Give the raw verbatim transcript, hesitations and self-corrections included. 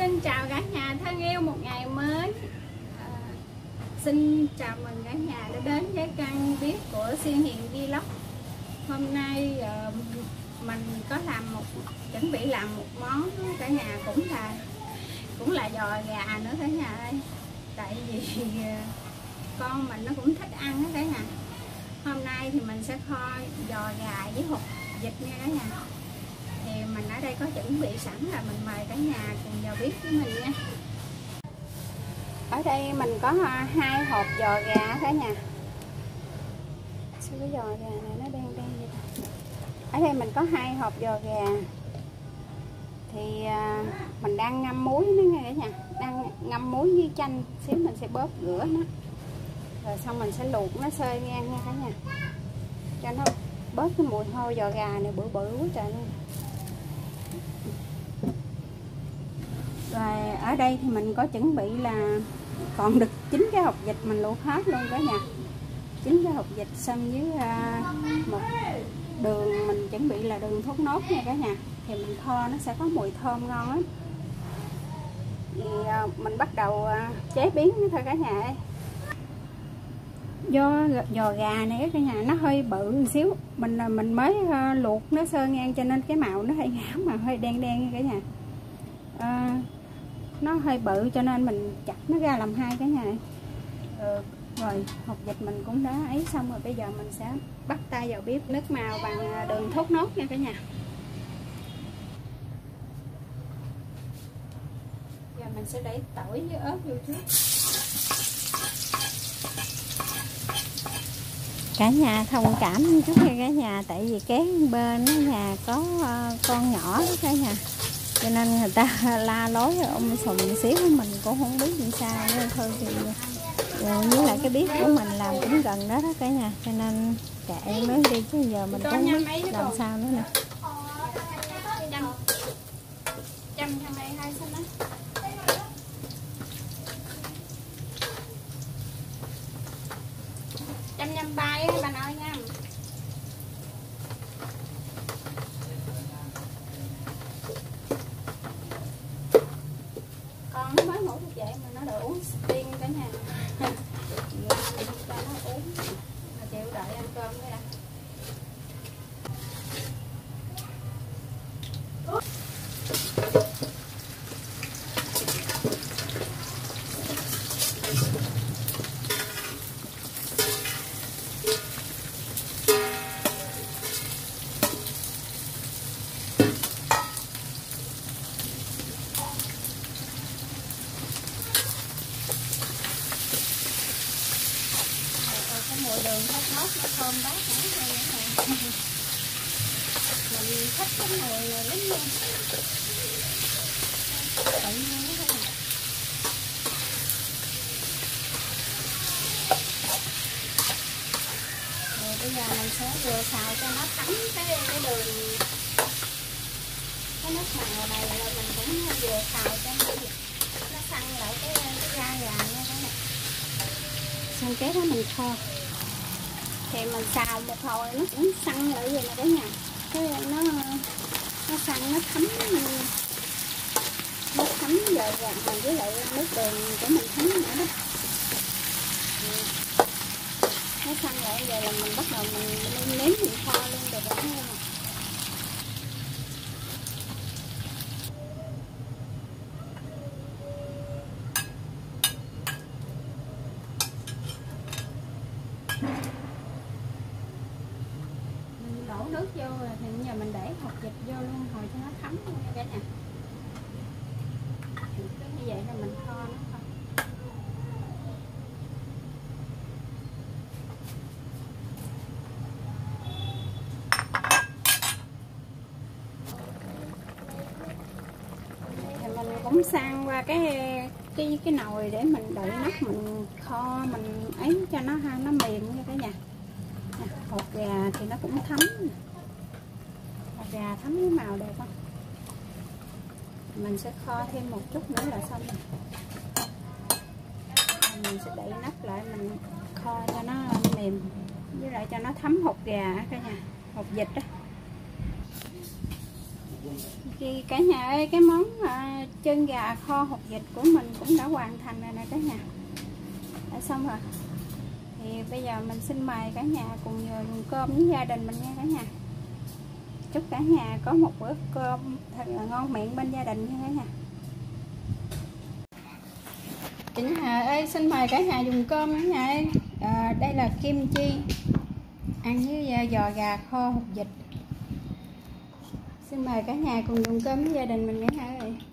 Xin chào cả nhà thân yêu một ngày mới. à, Xin chào mừng cả nhà đã đến với kênh bếp của Xuyên Hiền Vlog. Hôm nay uh, mình có làm một chuẩn bị làm một món cả nhà, cũng là cũng là giò gà nữa cả nhà ơi. Tại vì uh, con mình nó cũng thích ăn đó cả nhà. Hôm nay thì mình sẽ kho giò gà với hột vịt nha cả nhà. Thì mình ở đây có chuẩn bị sẵn, là mình mời cả nhà cùng vào bếp với mình nha. Ở đây mình có hai hộp giò gà cả nhà. Sao cái giò gà này nó đen đen vậy ta? Ở đây mình có hai hộp giò gà. Thì à, mình đang ngâm muối nó nha cả nhà. Đang ngâm muối với chanh, xíu mình sẽ bóp rửa nó. Rồi xong mình sẽ luộc nó sơi ngang nha cả nhà. Cho nó bớt cái mùi hôi giò gà này bự bự quá trời luôn. Rồi ở đây thì mình có chuẩn bị là còn được chín cái hột vịt, mình luộc hết luôn cả nhà. chín cái hột vịt xong với uh, một đường mình chuẩn bị là đường thốt nốt nha cả nhà. Thì mình kho nó sẽ có mùi thơm ngon lắm. Thì uh, mình bắt đầu uh, chế biến nó thôi cả nhà ơi. Do giò gà này cả nhà nó hơi bự một xíu, mình mình mới uh, luộc nó sơ ngang cho nên cái màu nó hơi ngám mà hơi đen đen cả nhà. Uh, nó hơi bự cho nên mình chặt nó ra làm hai cái nhà. ừ, Rồi hột vịt mình cũng đã ấy xong rồi, bây giờ mình sẽ bắt tay vào bếp. Nước màu bằng đường thốt nốt nha cả nhà. Giờ mình sẽ để tỏi với ớt vô trước. Cả nhà thông cảm chút nha cả nhà, tại vì kế bên nhà có con nhỏ đó cả nhà, cho nên người ta la lối ôm sùm xíu, mình cũng không biết làm sao nữa. Thôi thì với lại cái bếp của mình làm cũng gần đó đó cả nhà, cho nên kệ nói đi chứ giờ mình cũng không biết làm sao nữa nè. Trăm nhâm bay bà nội nha. Con nó mới ngủ thức dậy mà nó đòi uống tiên cả nhà. Cho nó uống mà chịu đợi ăn cơm nữa đã. Mùi đường thốt nốt nó thơm bát nữa này. Mình thích cái mùi lắm luôn. Tự nhiên đó các bạn. Rồi bây giờ mình sẽ vừa xào cho nó thấm cái cái đường, cái nước màu này, là mình cũng vừa xào cho nó nó săn lại cái cái da gà nha các bạn. Xong cái đó mình kho. Thì mình xào một hồi nó cũng săn lại vậy nè cả nhà. Cái nó nó săn nó thấm nó thấm giờ gà mình với lại nước đường của mình thấm nữa đó. Nó săn lại giờ là mình bắt đầu mình nêm nếm mình kho luôn được rồi. Đổ nước vô rồi thì bây giờ mình để hột vịt vô luôn hồi cho nó thấm luôn nha cả nhà. Cứ như vậy là mình kho nó thôi. Thì mình cũng sang qua cái cái cái nồi để mình đợi nắp, mình kho mình ấy cho nó ha, nó mềm nha cả nhà. Hột gà thì nó cũng thấm, hột gà thấm cái màu đẹp không? Mình sẽ kho thêm một chút nữa là xong rồi. Mình sẽ đậy nắp lại, mình kho cho nó mềm, với lại cho nó thấm hột gà cả nhà, hột vịt đó. Thì cả nhà ơi, cái món à, chân gà kho hột vịt của mình cũng đã hoàn thành rồi nè cả nhà, đã xong rồi. Thì bây giờ mình xin mời cả nhà cùng vừa dùng cơm với gia đình mình nha cả nhà. Chúc cả nhà có một bữa cơm thật là ngon miệng bên gia đình nha cả nhà. Cả nhà ơi, xin mời cả nhà dùng cơm cả nhà ơi. À, đây là kim chi ăn với giò gà kho hột vịt. Xin mời cả nhà cùng dùng cơm với gia đình mình cả nhà ơi.